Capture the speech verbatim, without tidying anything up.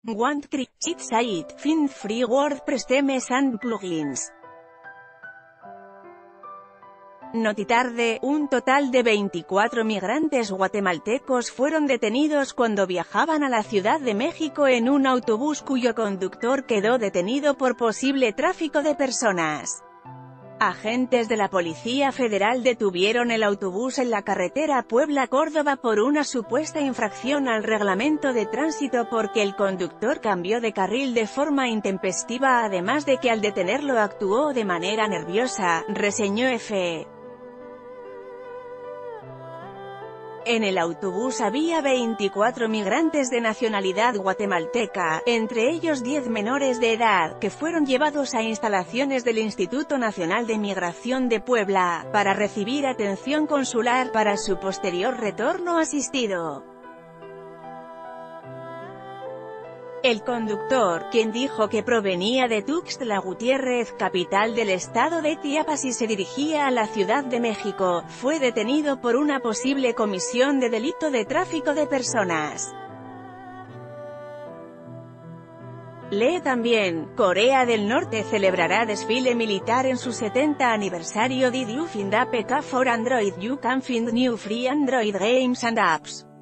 Want Create Site, Find Free WordPress Themes and Plugins. Notitarde, un total de veinticuatro migrantes guatemaltecos fueron detenidos cuando viajaban a la Ciudad de México en un autobús cuyo conductor quedó detenido por posible tráfico de personas. Agentes de la Policía Federal detuvieron el autobús en la carretera Puebla-Córdoba por una supuesta infracción al reglamento de tránsito porque el conductor cambió de carril de forma intempestiva, además de que al detenerlo actuó de manera nerviosa, reseñó F. En el autobús había veinticuatro migrantes de nacionalidad guatemalteca, entre ellos diez menores de edad, que fueron llevados a instalaciones del Instituto Nacional de Migración de Puebla, para recibir atención consular para su posterior retorno asistido. El conductor, quien dijo que provenía de Tuxtla Gutiérrez, capital del estado de Chiapas y se dirigía a la Ciudad de México, fue detenido por una posible comisión de delito de tráfico de personas. Lee también, Corea del Norte celebrará desfile militar en su setenta aniversario. Did you find A P K for Android? You can find new free Android games and apps.